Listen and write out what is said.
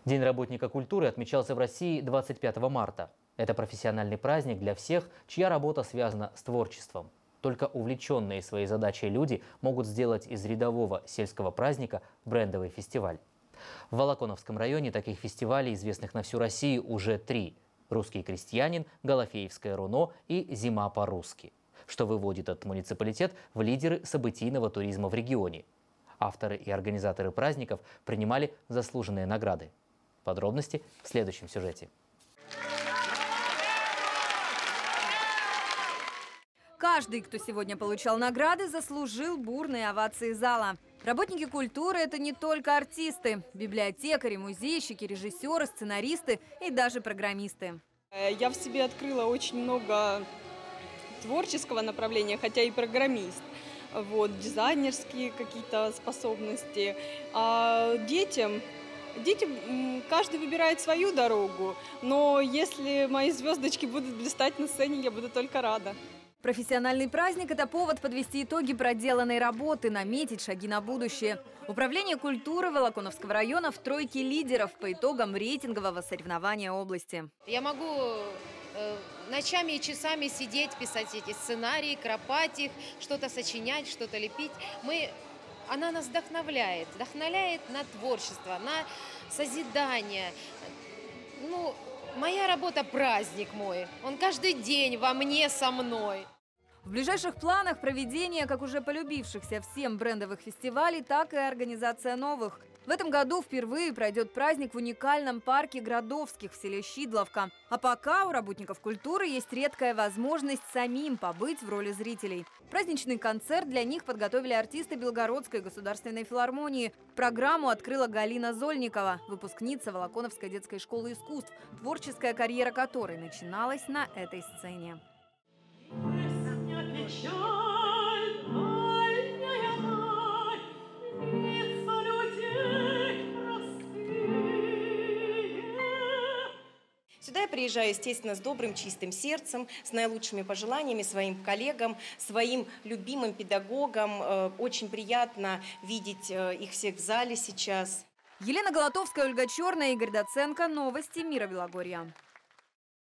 День работника культуры отмечался в России 25 марта. Это профессиональный праздник для всех, чья работа связана с творчеством. Только увлеченные своей задачей люди могут сделать из рядового сельского праздника брендовый фестиваль. В Волоконовском районе таких фестивалей, известных на всю Россию, уже 3. «Русский крестьянин», «Голофеевское руно» и «Зима по-русски», что выводит этот муниципалитет в лидеры событийного туризма в регионе. Авторы и организаторы праздников принимали заслуженные награды. Подробности в следующем сюжете. Каждый, кто сегодня получал награды, заслужил бурные овации зала. Работники культуры – это не только артисты. Библиотекари, музейщики, режиссеры, сценаристы и даже программисты. Я в себе открыла очень много творческого направления, хотя и программист. Дизайнерские какие-то способности. А детям каждый выбирает свою дорогу. Но если мои звездочки будут блистать на сцене, я буду только рада. Профессиональный праздник – это повод подвести итоги проделанной работы, наметить шаги на будущее. Управление культуры Волоконовского района в тройке лидеров по итогам рейтингового соревнования области. Я могу ночами и часами сидеть, писать эти сценарии, кропать их, что-то сочинять, что-то лепить. Она нас вдохновляет на творчество, на созидание. Моя работа – праздник мой. Он каждый день во мне, со мной. В ближайших планах проведение как уже полюбившихся всем брендовых фестивалей, так и организация новых. В этом году впервые пройдет праздник в уникальном парке Градовских в селе Щидловка. А пока у работников культуры есть редкая возможность самим побыть в роли зрителей. Праздничный концерт для них подготовили артисты Белгородской государственной филармонии. Программу открыла Галина Зольникова, выпускница Волоконовской детской школы искусств, творческая карьера которой начиналась на этой сцене. Сюда я приезжаю, естественно, с добрым, чистым сердцем, с наилучшими пожеланиями своим коллегам, своим любимым педагогам. Очень приятно видеть их всех в зале сейчас. Елена Голотовская, Ольга Черная, Игорь Доценко. Новости Мира Белогорья.